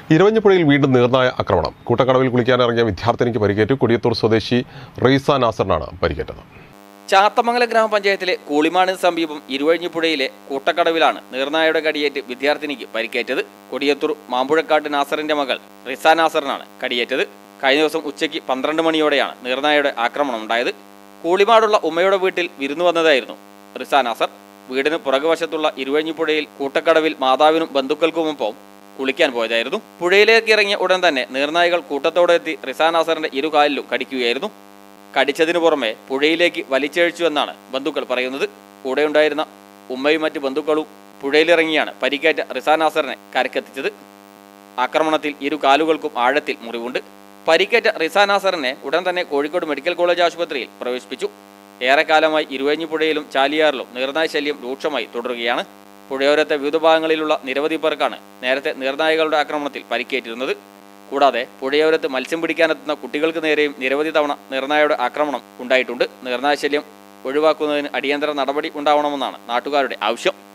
ഇരവഞ്ഞിപ്പുഴയിൽ വീണ്ടും നീർനായ ആക്രമണം. കൂട്ടക്കടവിൽ കുളിക്കാനിറങ്ങിയ വിദ്യാർത്ഥിനിക്ക് പരിക്കേറ്റു. കൊടിയത്തൂർ സ്വദേശി റീസ നാസറിനാണ് പരിക്കേറ്റത്. ചാത്തമംഗലം ഗ്രാമപഞ്ചായത്തിലെ കൂളിമാടിന് സമീപം ഇരുവഴിഞ്ഞിപ്പുഴയിലെ കൂട്ടക്കടവിലാണ് നീർനായയുടെ കടിയേറ്റ് വിദ്യാർത്ഥിനിക്ക് പരിക്കേറ്റത്. കൊടിയത്തൂർ മാമ്പുഴക്കാട്ട് നാസറിന്റെ മകൾ റിസ നാസറിനാണ് കടിയേറ്റത്. കഴിഞ്ഞ ദിവസം ഉച്ചയ്ക്ക് 12 മണിയോടെയാണ് നീർനായയുടെ ആക്രമണം ഉണ്ടായത്. കൂളിമാടുള്ള ഉമ്മയുടെ വീട്ടിൽ വിരുന്നു വന്നതായിരുന്നു റിസ നാസർ. വീടിന് പുറകുവശത്തുള്ള ഇരുവഴിഞ്ഞിപ്പുഴയിൽ കൂട്ടക്കടവിൽ മാതാവിനും ബന്ധുക്കൾക്കുമൊപ്പം കുളിക്കാൻ പോയതായിരുന്നു. പുഴയിലേക്ക് ഇറങ്ങിയ ഉടൻ തന്നെ നീർനായകൾ കൂട്ടത്തോടെ എത്തി റിസ നാസറിന്റെ ഇരുകാലിലും കടിക്കുകയായിരുന്നു. കടിച്ചതിനു പുറമെ പുഴയിലേക്ക് വലിച്ചഴിച്ചു എന്നാണ് ബന്ധുക്കൾ പറയുന്നത്. കൂടെയുണ്ടായിരുന്ന ഉമ്മയും മറ്റ് ബന്ധുക്കളും പുഴയിലിറങ്ങിയാണ് പരിക്കേറ്റ റിസ നാസറിനെ കരക്കെത്തിച്ചത്. ആക്രമണത്തിൽ ഇരു കാലുകൾക്കും ആഴത്തിൽ മുറിവുണ്ട്. പരിക്കേറ്റ റിസ നാസറിനെ ഉടൻ തന്നെ കോഴിക്കോട് മെഡിക്കൽ കോളേജ് ആശുപത്രിയിൽ പ്രവേശിപ്പിച്ചു. ഏറെക്കാലമായി ഇരുവഴിഞ്ഞിപ്പുഴയിലും ചാലിയാറിലും നീർനായ ശല്യം രൂക്ഷമായി തുടരുകയാണ്. പുഴയോരത്തെ വിവിധ ഭാഗങ്ങളിലുള്ള നിരവധി പേർക്കാണ് നേരത്തെ നീർനായകളുടെ ആക്രമണത്തിൽ പരിക്കേറ്റിരുന്നത്. കൂടാതെ പുഴയോരത്ത് മത്സ്യം പിടിക്കാനെത്തുന്ന കുട്ടികൾക്ക് നേരെയും നിരവധി തവണ നീർനായയുടെ ആക്രമണം ഉണ്ടായിട്ടുണ്ട്. നീർനായ ശല്യം ഒഴിവാക്കുന്നതിന് അടിയന്തര നടപടി ഉണ്ടാവണമെന്നാണ് നാട്ടുകാരുടെ ആവശ്യം.